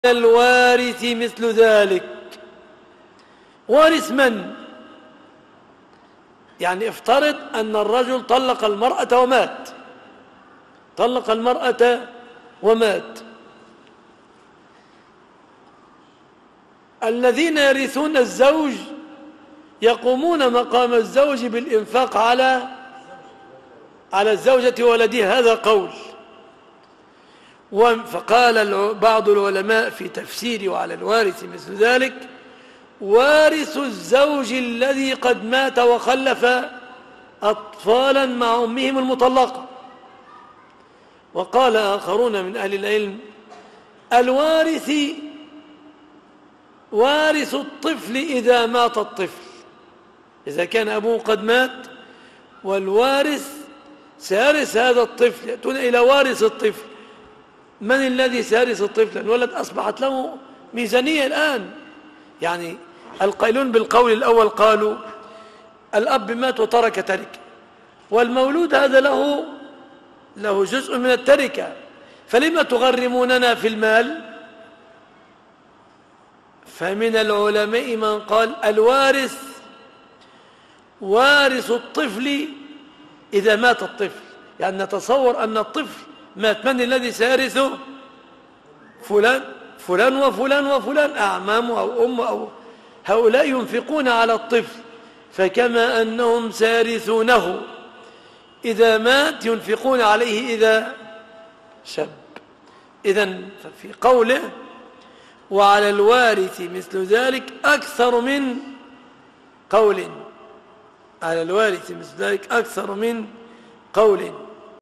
الوارث مثل ذلك. وارث من؟ يعني افترض أن الرجل طلق المرأة ومات، طلق المرأة ومات، الذين يرثون الزوج يقومون مقام الزوج بالإنفاق على الزوجة وولدها، هذا قول. فقال بعض العلماء في تفسيره على الوارث مثل ذلك: وارث الزوج الذي قد مات وخلف أطفالا مع أمهم المطلقة. وقال آخرون من أهل العلم: الوارث وارث الطفل إذا مات الطفل، إذا كان أبوه قد مات والوارث سيرث هذا الطفل، يأتون إلى وارث الطفل. من الذي سيرث الطفل؟ الولد أصبحت له ميزانية الآن. يعني القائلون بالقول الأول قالوا: الأب مات وترك تركة، والمولود هذا له جزء من التركة، فلما تغرموننا في المال؟ فمن العلماء من قال: الوارث وارث الطفل إذا مات الطفل. يعني نتصور أن الطفل مات، من الذي سيرثه؟ فلان وفلان وفلان، أعمامه أو أمه، أو هؤلاء ينفقون على الطفل، فكما أنهم سيرثونه إذا مات ينفقون عليه إذا شب. إذن في قوله وعلى الوارث مثل ذلك أكثر من قول، على الوارث مثل ذلك أكثر من قول.